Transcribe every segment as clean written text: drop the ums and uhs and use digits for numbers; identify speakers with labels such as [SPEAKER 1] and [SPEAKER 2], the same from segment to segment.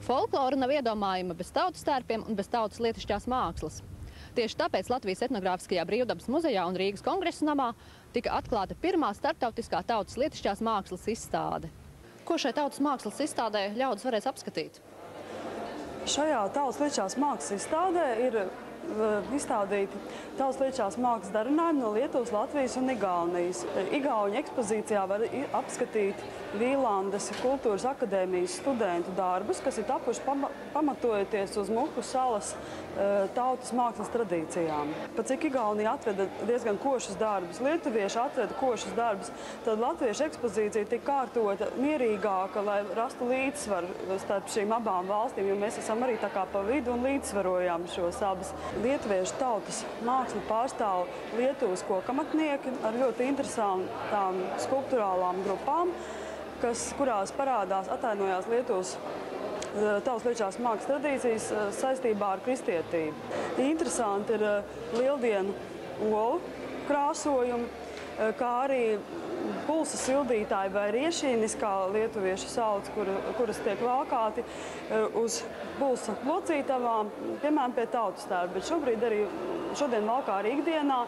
[SPEAKER 1] Folklora nav iedomājama bez tautas tērpiem un bez tautas lietišķās mākslas. Tieši tāpēc Latvijas etnogrāfiskajā Brīvdabas muzejā un Rīgas Kongresa namā tika atklāta pirmā starptautiskā tautas lietišķās mākslas izstāde. Ko šai tautas mākslas izstādē ļaudis varēs apskatīt?
[SPEAKER 2] Šajā tautas lietišķās mākslas izstādē ir izstādīti tautas lietišķās mākslas darinājumi no Lietuvas, Latvijas un Igaunijas. Igauņu ekspozīcijā var apskatīt Vīlandes kultūras akadēmijas studentu darbus, kas ir tapuši pamatojoties uz Muhu salas tautas mākslas tradīcijām. Pat cik Igaunija atveda diezgan košus darbus, lietuvieši atveda košus darbus, tad latviešu ekspozīcija tika kārtota mierīgāka, lai rastu līdzsvaru starp šīm abām valstīm, jo mēs esam arī tā kā pa vidu un līdzsvarojām šos abas. Lietuviešu tautas mākslu pārstāv Lietuvas kokamatnieki ar ļoti interesantām skulpturālām grupām, kurās parādās, atainojās Lietuvas tautas lietišķās mākslas tradīcijas saistībā ar kristietību. Interesanti ir lieldienu olu krāsojumi, kā arī pulsa sildītāji vai riešīnis, kā lietuvieši sauc, kuras tiek valkāti uz pulsa locītavām, piemēram, pie tautas tērpa. Bet šobrīd arī šodien valkā arī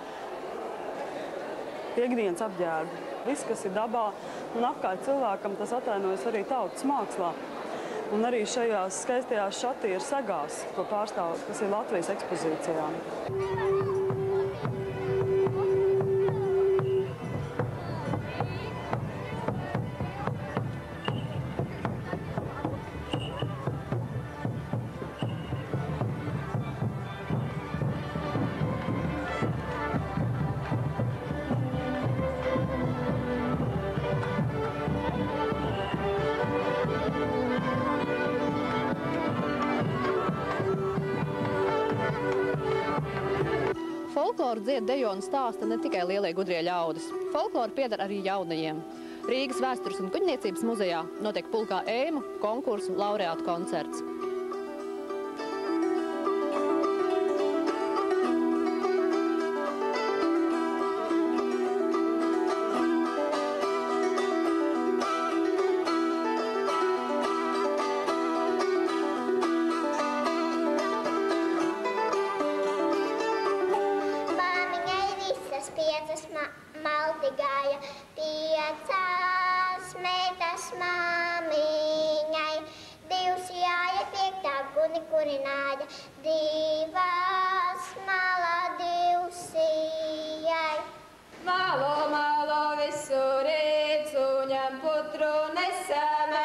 [SPEAKER 2] ikdienas apģērbu. Viss, kas ir dabā un apkārt cilvēkam, tas atainojas arī tautas mākslā. Un arī šajās skaistajās šatīru sagās, ko pārstāv, kas ir Latvijas ekspozīcijā.
[SPEAKER 1] Folkloru dzied, dejo un stāsta ne tikai lielie gudrie ļaudis. Folklora pieder arī jaunajiem. Rīgas vēstures un kuģniecības muzejā notiek pulkā eimu konkursu laureātu koncerts.
[SPEAKER 3] Malti gāja piecās meitas māmiņai, divs jāja piektā guni kurināja, divas malā divsijai.
[SPEAKER 4] Malo, malo visur redz, uņam putru nesamē.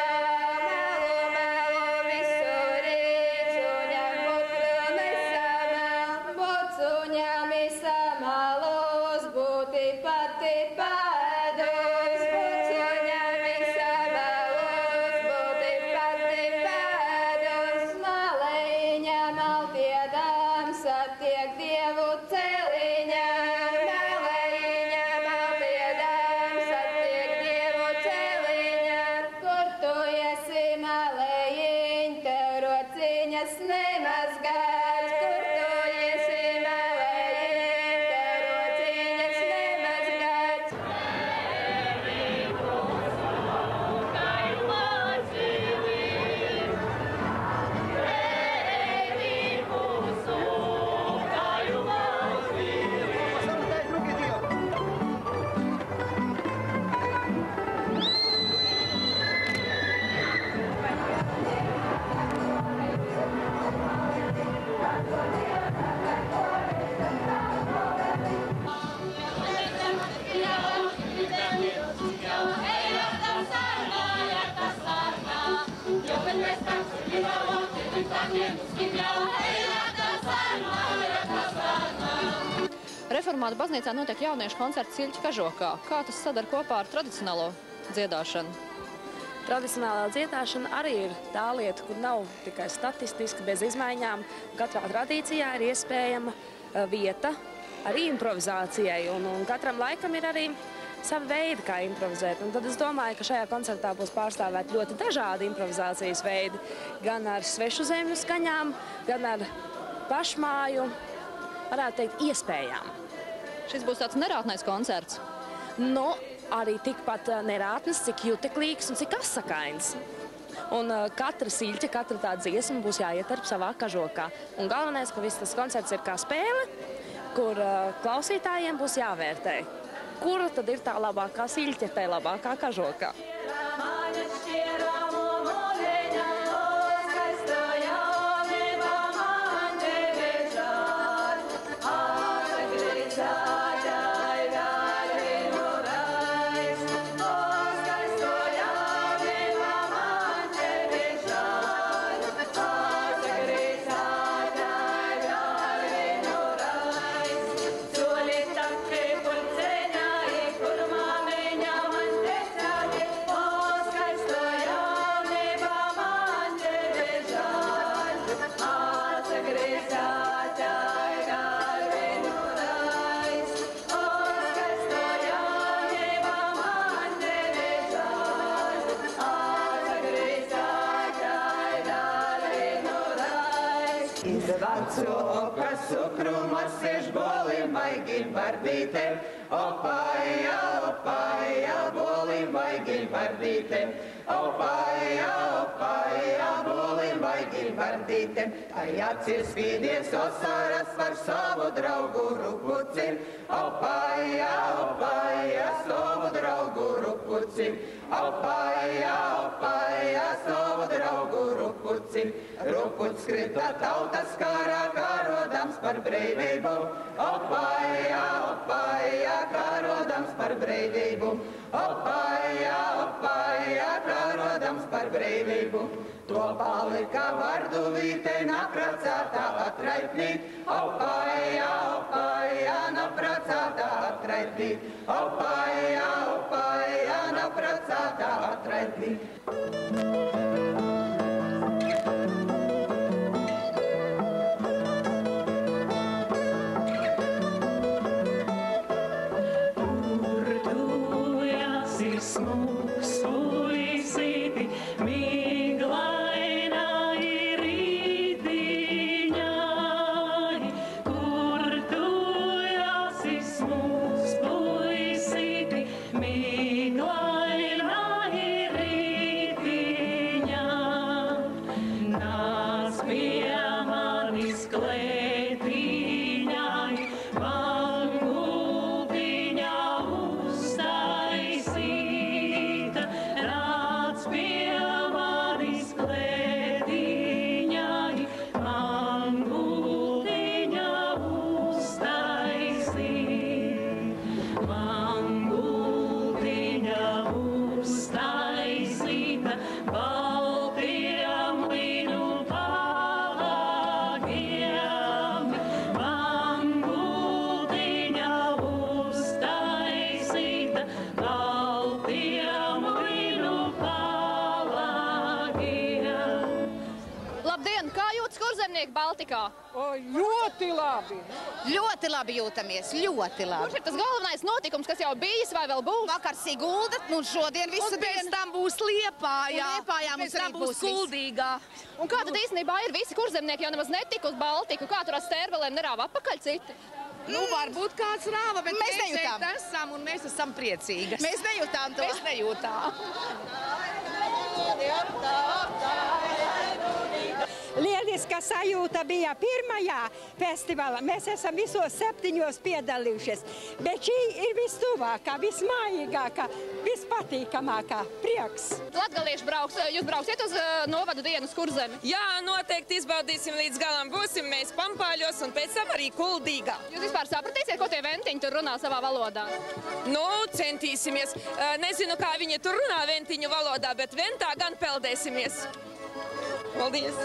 [SPEAKER 1] Reformāta baznīcā notiek jauniešu koncerts Siļķu kažokā. Kā tas sadar kopā ar tradicionālo dziedāšanu?
[SPEAKER 5] Tradicionālā dziedāšana arī ir tā lieta, kur nav tikai statistiski bez izmaiņām. Katrā tradīcijā ir iespējama vieta arī improvizācijai, un katram laikam ir arī savi veidi, kā improvizēt. Un tad es domāju, ka šajā koncertā būs pārstāvēt ļoti dažādi improvizācijas veidi, gan ar svešu zemju skaņām, gan ar pašmāju, varētu teikt, iespējām.
[SPEAKER 1] Šis būs tāds nerātnais koncerts.
[SPEAKER 5] Nu, arī tikpat nerātnes, cik juteklīgs un cik asakains. Un katra siļķa, katra tā dziesma būs jāietarp savā kažokā. Un galvenais, ka viss tas koncerts ir kā spēle, kur klausītājiem būs jāvērtē, kura tad ir tā labākā siļķa, tā labākā kažokā.
[SPEAKER 6] Oka sukruma seš bolim vaigim vardītem, opaja, bolim vaigim vardītem, opaja, bolim vaigim vardītem. Tai acis spīdies osaras par savu draugu rupucim, opaja, savu draugu rupucim, opaja, savu draugu rupucim. Ruputs krita tautas karā, kārodams par brīvību, opaja, kārodams par brīvību, opaja, kārodams par brīvību. To palika vardu vīte napracātā atraitnīt, opaja, napracātā atraitnīt, opaja, napracātā atraitnīt.
[SPEAKER 1] Baltikā?
[SPEAKER 7] Ļoti labi.
[SPEAKER 8] Ļoti labi jūtamies, ļoti labi.
[SPEAKER 1] Kurš ir tas galvenais notikums, kas jau bijis vai vēl būs?
[SPEAKER 8] Vakar Sigulda, un šodien visu dienu.
[SPEAKER 7] Pēc tam būs Liepājā.
[SPEAKER 8] Liepājā mums arī būs
[SPEAKER 7] Kuldīgā.
[SPEAKER 1] Un kā tad īstenībā ir visi kurzemnieki jau nemaz netika uz Baltiku? Kā tur ar stērvelēm nerāva apakaļ citi?
[SPEAKER 7] Nu, varbūt kāds rāva, bet
[SPEAKER 8] mēs nejūtām.
[SPEAKER 7] Šeit esam un mēs esam priecīgas.
[SPEAKER 8] Mēs nejūtām to.
[SPEAKER 7] Mēs nejūtām.
[SPEAKER 9] Lieliska sajūta bija pirmajā festivālā. Mēs esam visos 7 piedalījušies, bet šī ir vistuvākā, vismājīgākā, vispatīkamākā. Prieks!
[SPEAKER 1] Latgalieši brauks, jūs brauksiet uz novada dienu uz Kurzemi?
[SPEAKER 10] Jā, noteikti izbaudīsim līdz galam. Būsim mēs Pampāļos un pēc tam arī Kuldīgā.
[SPEAKER 1] Jūs vispār sapratīsiet, ko tie ventiņi tur runā savā valodā?
[SPEAKER 10] Nu, centīsimies. Nezinu, kā viņi tur runā ventiņu valodā, bet ventā gan peldēsimies. Paldies!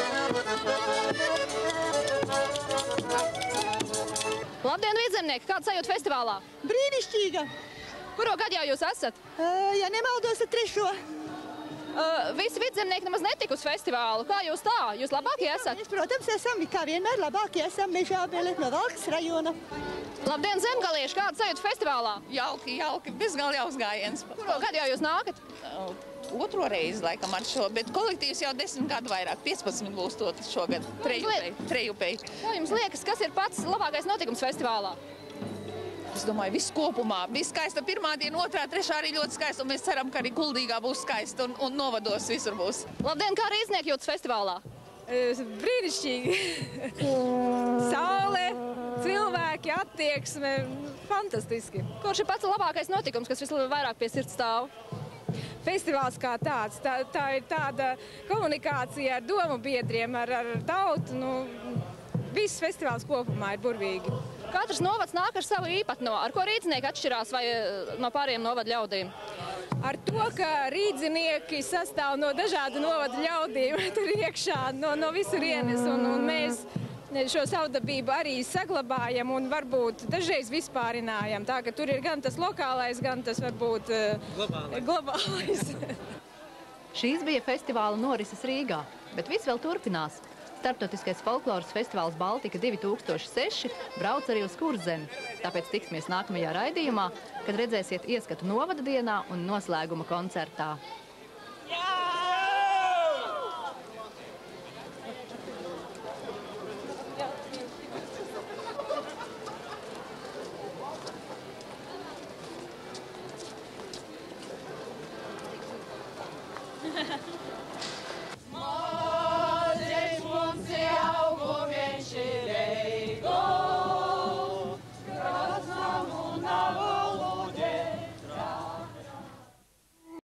[SPEAKER 1] Labdien, vidzemnieki! Kāda sajūta festivālā?
[SPEAKER 11] Brīnišķīga!
[SPEAKER 1] Kuro gadu jau jūs esat?
[SPEAKER 11] Ja nemaldos, tad 3.
[SPEAKER 1] Visi vidzemnieki nemaz netika uz festivālu. Kā jūs tā? Jūs labākie esat?
[SPEAKER 11] Mēs, protams, esam, kā vienmēr, labākie esam Mežābele no Valkas rajona.
[SPEAKER 1] Labdien, zemgalieši! Kāda sajūta festivālā?
[SPEAKER 7] Jauki, bezgalīgi jauks gājiens.
[SPEAKER 1] Kuro gadu jau jūs nākat?
[SPEAKER 7] 2. reizi, laikam, ar šo, bet kolektīvs jau 10 gadu vairāk, 15 būs to šogad, Trejupei.
[SPEAKER 1] Kā jums liekas, kas ir pats labākais notikums festivālā?
[SPEAKER 7] Es domāju, viss kopumā bija skaista. Pirmā diena, otrā, trešā arī ļoti skaista, un mēs ceram, ka arī Kuldīgā būs skaista un novados visur būs.
[SPEAKER 1] Labdien, kā rīznieki jūtas festivālā?
[SPEAKER 12] Brīnišķīgi. Saule, cilvēki, attieksme, fantastiski.
[SPEAKER 1] Kurš ir pats labākais notikums, kas visvairāk pie sirds stāv?
[SPEAKER 12] Festivāls kā tāds, tā ir tāda komunikācija ar domu biedriem, ar tautu. Viss festivāls kopumā ir burvīgi.
[SPEAKER 1] Katrs novads nāk ar savu īpatno. Ar ko rīdznieki atšķirās vai no pāriem novadu ļaudīm?
[SPEAKER 12] Ar to, ka rīdzinieki sastāv no dažādu novadu ļaudīm tur iekšā, no visurienes, un mēs šo savdabību arī saglabājam un varbūt dažreiz vispārinājam. Tā, ka tur ir gan tas lokālais, gan tas varbūt globālais.
[SPEAKER 1] Šīs bija festivāla norises Rīgā, bet viss vēl turpinās. Starptautiskais folkloras festivāls Baltika 2006 brauc arī uz Kurzemi. Tāpēc tiksimies nākamajā raidījumā, kad redzēsiet ieskatu novada dienā un noslēguma koncertā.
[SPEAKER 13] Ha ha ha.